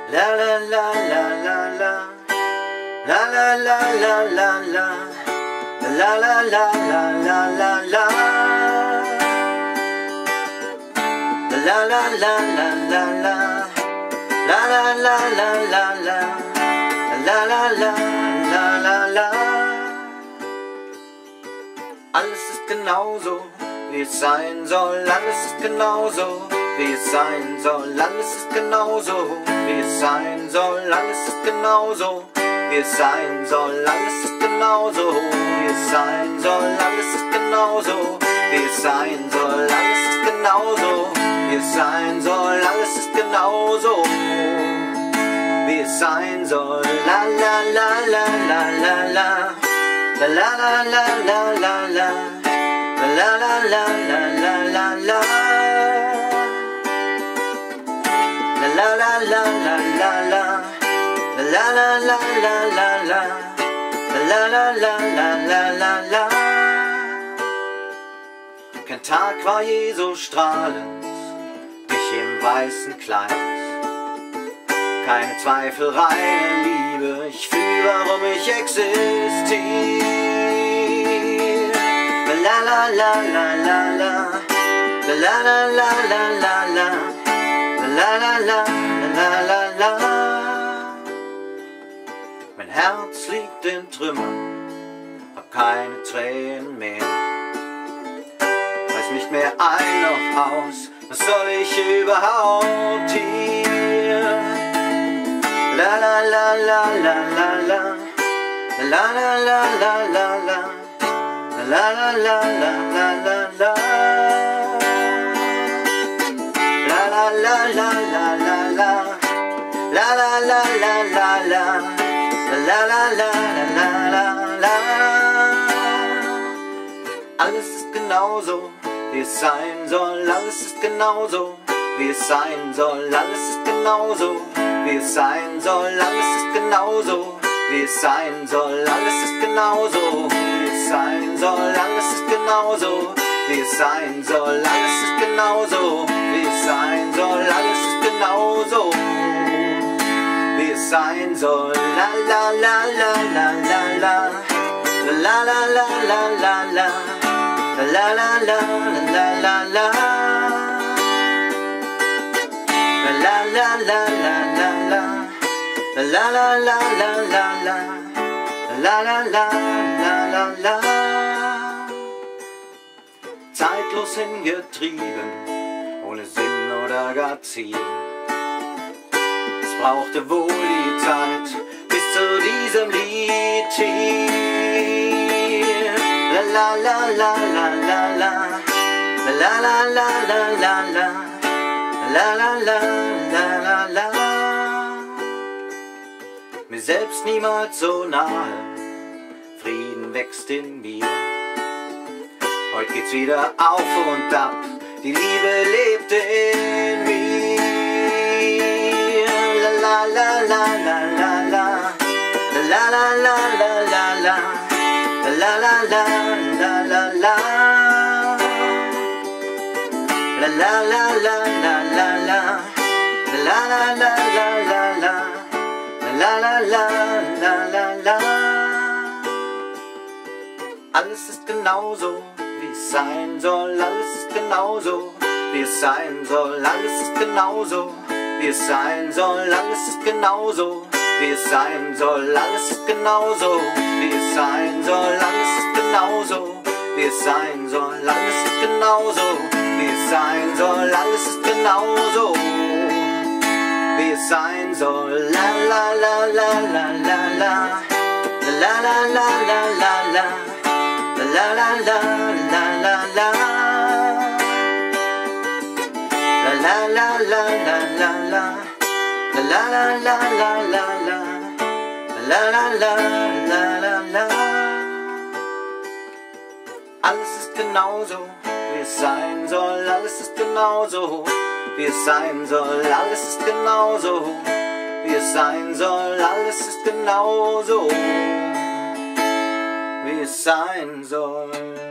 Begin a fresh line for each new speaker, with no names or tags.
La la la la la la. La la la la la la. La la la la la la la. La la la la la la. La la la la la la. La la la la la la. Alles ist genauso, wie es sein soll. Alles ist genauso, wie es sein soll. Alles ist genauso, wie es sein soll. Alles ist genauso, wie es sein soll. Alles ist genauso, wie es sein soll. Alles ist genauso, wie es sein soll. Alles ist genauso, wie es sein soll. Alles ist genauso, wie es sein soll. La la la la la la la. La la la la la la la. La la la la la la la. La la la la la la la. La la la la la la. La la la la la la la. Kein Tag war je so strahlend, ich im weißen Kleid. Keine Zweifel, reine Liebe, ich fühl, warum ich existiere. La la la la la la. La la la la la la. La la la la la la. Mein Herz liegt in Trümmern, hab keine Tränen mehr. Weiß nicht mehr ein noch aus, was soll ich überhaupt hier? La la la la la la la. La la la la la la. La la la la la la la. La la la la la la la. La la la la la la. La la la la la la. Alles ist genauso, wie es sein soll. Alles ist genauso, wie es sein soll. Alles ist genauso, wie es sein soll. Alles ist genauso, wie es sein soll. Alles ist genauso, wie es sein soll. Alles ist genauso, wie es sein soll. Alles ist genauso, wie es sein soll. Alles ist genauso, wie es sein soll. La la la la la la la. La la la la la la. La la la la la la. La la la la la la. La la la la la la. La la la la la la. Zeitlos hingetrieben, ohne Sinn oder gar Ziel. Es brauchte wohl die Zeit bis zu diesem Lied hier. La la la la la la la. La la la la la la. La la la la la la. Mir selbst niemals so nahe, Frieden wächst in mir. Heute geht's wieder auf und ab, die Liebe lebt in mir. La la la la la la la. La la la la la la. La la la la la la. La la la la la la la. La la la la la la. La la la la la la. Alles ist genauso, wie es sein soll. Alles ist genauso, wie es sein soll. Alles ist genauso, wie es sein soll. Alles ist genauso, wie es sein soll. Alles ist genauso, wie es sein soll. Alles ist genauso, wie es sein soll. Alles ist genauso, wie es sein soll. Alles ist genauso, wie es sein soll. La la la la la la la. La la la la la la. La la la la la la. La la la la la la la. La la la la la la la. La la la la la la. Alles ist genauso, wie es sein soll. Alles ist genauso, wie es sein soll. Alles ist genauso, wie es sein soll. Alles ist genauso, wie es sein soll.